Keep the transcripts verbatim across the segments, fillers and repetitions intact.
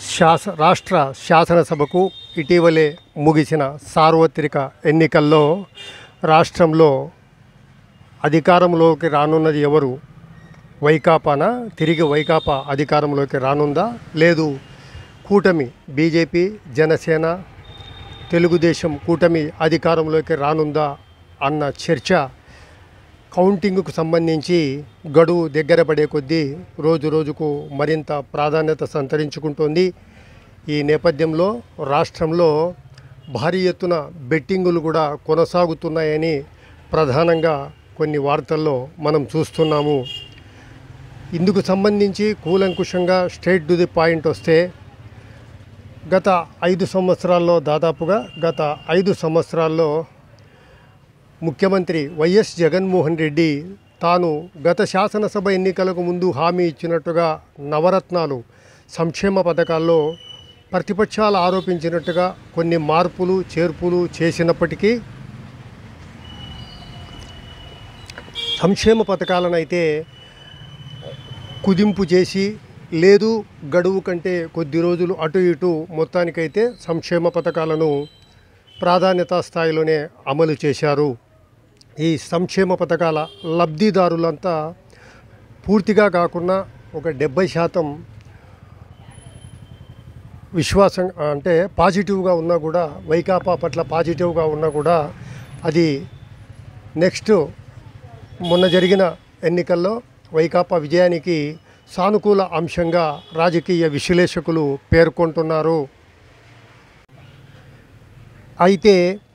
శాస రాష్ట్ర శాసనసభకు ఇటీవలే ముగిసిన సార్వత్రిక ఎన్నికల్లో రాష్ట్రంలో అధికారంలోకి రానున్నది ఎవరు? వైకాపానా? తిరిగి వైకాపా అధికారంలోకి రానుందా? లేదు కూటమి బీజేపీ, జనసేన, తెలుగుదేశం కూటమి అధికారంలోకి రానుందా అన్న చర్చ కౌంటింగ్కు సంబంధించి గడువు దగ్గర పడే కొద్దీ రోజు రోజుకు మరింత ప్రాధాన్యత సంతరించుకుంటోంది. ఈ నేపథ్యంలో రాష్ట్రంలో భారీ ఎత్తున బెట్టింగులు కూడా కొనసాగుతున్నాయని ప్రధానంగా కొన్ని వార్తల్లో మనం చూస్తున్నాము. ఇందుకు సంబంధించి కూలంకుషంగా స్ట్రైట్ టు ది పాయింట్ వస్తే, గత ఐదు సంవత్సరాల్లో దాదాపుగా గత ఐదు సంవత్సరాల్లో ముఖ్యమంత్రి వైఎస్ జగన్మోహన్ రెడ్డి తాను గత శాసనసభ ఎన్నికలకు ముందు హామీ ఇచ్చినట్టుగా నవరత్నాలు సంక్షేమ పథకాల్లో ప్రతిపక్షాలు ఆరోపించినట్టుగా కొన్ని మార్పులు చేర్పులు చేసినప్పటికీ సంక్షేమ పథకాలను అయితే కుదింపు చేసి, లేదు గడువు కంటే కొద్ది రోజులు అటు ఇటు మొత్తానికైతే సంక్షేమ పథకాలను ప్రాధాన్యతా స్థాయిలోనే అమలు చేశారు. ఈ సంక్షేమ పథకాల లబ్ధిదారులంతా పూర్తిగా కాకుండా ఒక డెబ్బై శాతం విశ్వాసం అంటే పాజిటివ్గా ఉన్నా కూడా, వైకాపా పట్ల పాజిటివ్గా ఉన్నా కూడా, అది నెక్స్ట్ మొన్న జరిగిన ఎన్నికల్లో వైకాపా విజయానికి సానుకూల అంశంగా రాజకీయ విశ్లేషకులు పేర్కొంటున్నారు. అయితే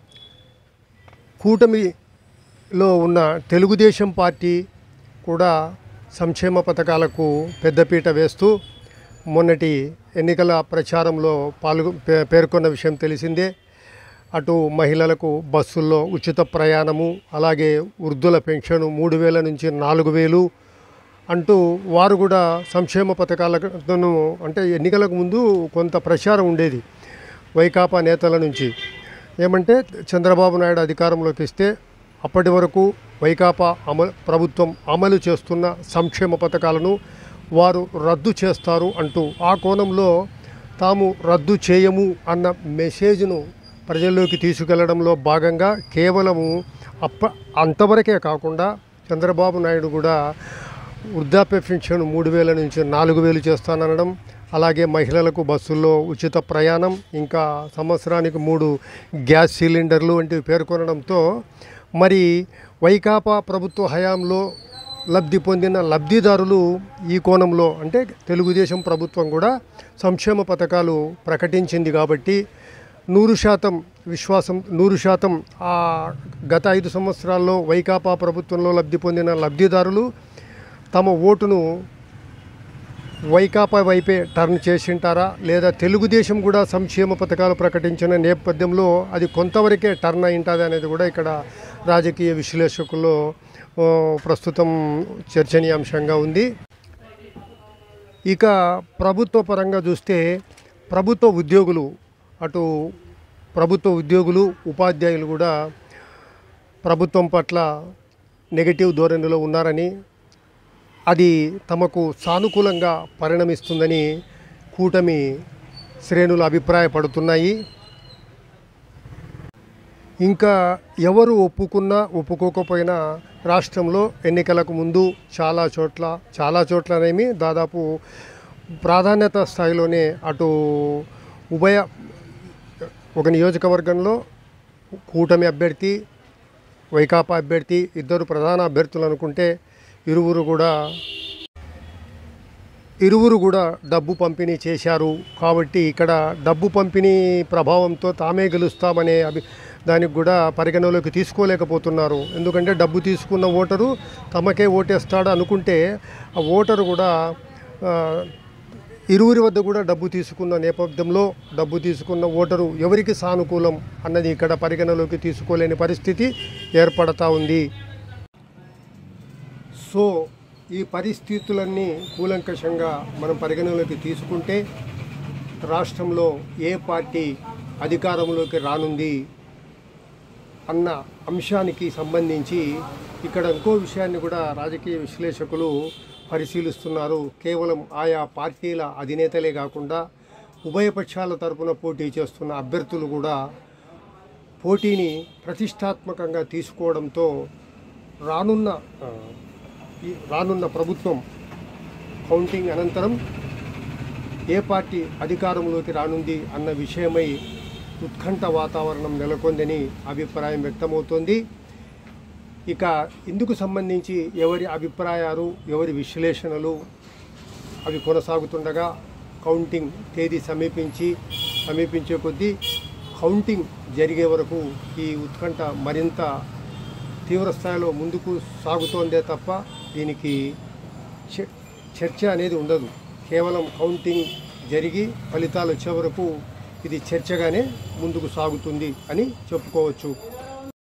కూటమిలో ఉన్న తెలుగుదేశం పార్టీ కూడా సంక్షేమ పథకాలకు పెద్దపీట వేస్తూ మొన్నటి ఎన్నికల ప్రచారంలో పాల్గొ పేర్కొన్న విషయం తెలిసిందే. అటు మహిళలకు బస్సుల్లో ఉచిత ప్రయాణము, అలాగే వృద్ధుల పెన్షన్ మూడు వేల నుంచి నాలుగు వేలు అంటూ వారు కూడా సంక్షేమ పథకాలను, అంటే ఎన్నికలకు ముందు కొంత ప్రచారం ఉండేది వైకాపా నేతల నుంచి. ఏమంటే చంద్రబాబు నాయుడు అధికారంలోకి ఇస్తే అప్పటి వరకు వైకాపా అమలు ప్రభుత్వం అమలు చేస్తున్న సంక్షేమ పథకాలను వారు రద్దు చేస్తారు అంటూ, ఆ కోణంలో తాము రద్దు చేయము అన్న మెసేజ్ను ప్రజల్లోకి తీసుకెళ్లడంలో భాగంగా కేవలము అప్ప అంతవరకే కాకుండా చంద్రబాబు నాయుడు కూడా వృద్ధాప్య పెన్షన్ మూడు వేల నుంచి నాలుగు వేలు చేస్తాననడం, అలాగే మహిళలకు బస్సుల్లో ఉచిత ప్రయాణం, ఇంకా సంవత్సరానికి మూడు గ్యాస్ సిలిండర్లు వంటివి పేర్కొనడంతో మరి వైకాపా ప్రభుత్వ హయాంలో లబ్ధి పొందిన లబ్ధిదారులు ఈ కోణంలో, అంటే తెలుగుదేశం ప్రభుత్వం కూడా సంక్షేమ పథకాలు ప్రకటించింది కాబట్టి నూరు శాతం విశ్వాసం, నూరు శాతం ఆ గత ఐదు సంవత్సరాల్లో వైకాపా ప్రభుత్వంలో లబ్ధి పొందిన లబ్ధిదారులు తమ ఓటును వైకాపా వైపే టర్న్ చేసింటారా, లేదా తెలుగుదేశం కూడా సంక్షేమ పథకాలు ప్రకటించిన నేపథ్యంలో అది కొంతవరకే టర్న్ అయింటుంది అనేది కూడా ఇక్కడ రాజకీయ విశ్లేషకుల్లో ప్రస్తుతం చర్చనీయాంశంగా ఉంది. ఇక ప్రభుత్వ పరంగా చూస్తే, ప్రభుత్వ ఉద్యోగులు, అటు ప్రభుత్వ ఉద్యోగులు ఉపాధ్యాయులు కూడా ప్రభుత్వం పట్ల నెగటివ్ ధోరణిలో ఉన్నారని, అది తమకు సానుకూలంగా పరిణమిస్తుందని కూటమి శ్రేణులు అభిప్రాయపడుతున్నాయి. ఇంకా ఎవరు ఒప్పుకున్నా ఒప్పుకోకపోయినా రాష్ట్రంలో ఎన్నికలకు ముందు చాలా చోట్ల చాలా చోట్లనేమి దాదాపు ప్రాధాన్యత స్థాయిలోనే అటు ఉభయ ఒక నియోజకవర్గంలో కూటమి అభ్యర్థి, వైకాపా అభ్యర్థి ఇద్దరు ప్రధాన అభ్యర్థులు అనుకుంటే ఇరువురు కూడా ఇరువురు కూడా డబ్బు పంపిణీ చేశారు. కాబట్టి ఇక్కడ డబ్బు పంపిణీ ప్రభావంతో తామే గెలుస్తామనే అభి దానికి కూడా పరిగణలోకి తీసుకోలేకపోతున్నారు. ఎందుకంటే డబ్బు తీసుకున్న ఓటరు తమకే ఓటేస్తాడు అనుకుంటే, ఆ ఓటరు కూడా ఇరువురి వద్ద కూడా డబ్బు తీసుకున్న నేపథ్యంలో డబ్బు తీసుకున్న ఓటరు ఎవరికి సానుకూలం అన్నది ఇక్కడ పరిగణలోకి తీసుకోలేని పరిస్థితి ఏర్పడతా ఉంది. సో ఈ పరిస్థితులన్నీ కూలంకషంగా మనం పరిగణలోకి తీసుకుంటే రాష్ట్రంలో ఏ పార్టీ అధికారంలోకి రానుంది అన్న అంశానికి సంబంధించి ఇక్కడ ఇంకో విషయాన్ని కూడా రాజకీయ విశ్లేషకులు పరిశీలిస్తున్నారు. కేవలం ఆయా పార్టీల అధినేతలే కాకుండా ఉభయపక్షాల తరపున పోటీ చేస్తున్న అభ్యర్థులు కూడా పోటీని ప్రతిష్టాత్మకంగా తీసుకోవడంతో రానున్న ఈ రానున్న ప్రభుత్వం కౌంటింగ్ అనంతరం ఏ పార్టీ అధికారంలోకి రానుంది అన్న విషయమై ఉత్కంఠ వాతావరణం నెలకొందని అభిప్రాయం వ్యక్తమవుతోంది. ఇక ఇందుకు సంబంధించి ఎవరి అభిప్రాయాలు, ఎవరి విశ్లేషణలు అవి కొనసాగుతుండగా కౌంటింగ్ తేదీ సమీపించి సమీపించే కొద్దీ కౌంటింగ్ జరిగే వరకు ఈ ఉత్కంఠ మరింత తీవ్ర స్థాయిలో ముందుకు సాగుతోందే తప్ప దీనికి చర్చ అనేది ఉండదు. కేవలం కౌంటింగ్ జరిగి ఫలితాలు వచ్చే వరకు ఇది చర్చగానే ముందుకు సాగుతుంది అని చెప్పుకోవచ్చు.